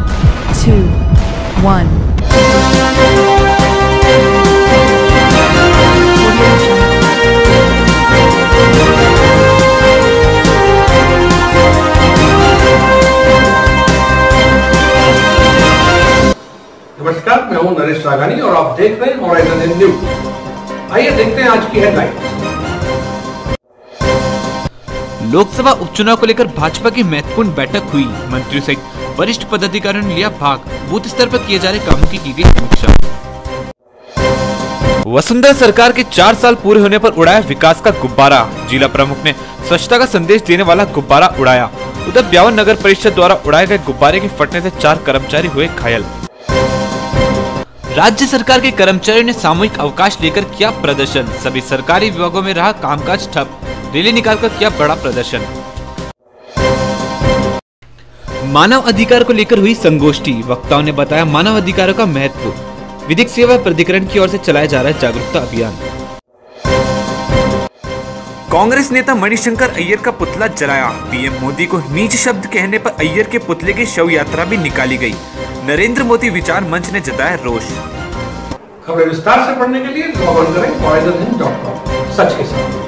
2, 1. नमस्कार, मैं हूं नरेश राघानी और आप देख रहे हैं हॉराइजन न्यूज। आइए देखते हैं आज की हेडलाइंस। लोकसभा उपचुनाव को लेकर भाजपा की महत्वपूर्ण बैठक हुई। मंत्रियों सहित वरिष्ठ पदाधिकारियों ने लिया भाग। बूथ स्तर पर किए जा रहे कामों की गई समीक्षा। वसुंधरा सरकार के 4 साल पूरे होने पर उड़ाया विकास का गुब्बारा। जिला प्रमुख ने स्वच्छता का संदेश देने वाला गुब्बारा उड़ाया। उधर ब्यावन नगर परिषद द्वारा उड़ाए गए गुब्बारे के फटने से 4 कर्मचारी हुए घायल। राज्य सरकार के कर्मचारियों ने सामूहिक अवकाश लेकर किया प्रदर्शन। सभी सरकारी विभागों में रहा कामकाज ठप। रैली निकालकर किया बड़ा प्रदर्शन। मानव अधिकार को लेकर हुई संगोष्ठी। वक्ताओं ने बताया मानव अधिकारों का महत्व। विधिक सेवा प्राधिकरण की ओर से चलाया जा रहा है जागरूकता अभियान। कांग्रेस नेता मणिशंकर अय्यर का पुतला जलाया। पीएम मोदी को नीच शब्द कहने पर अय्यर के पुतले की शव यात्रा भी निकाली गई। नरेंद्र मोदी विचार मंच ने जताया रोष। खबरें विस्तार से पढ़ने के लिए लॉग ऑन करें horizonhind.com। सच के साथ।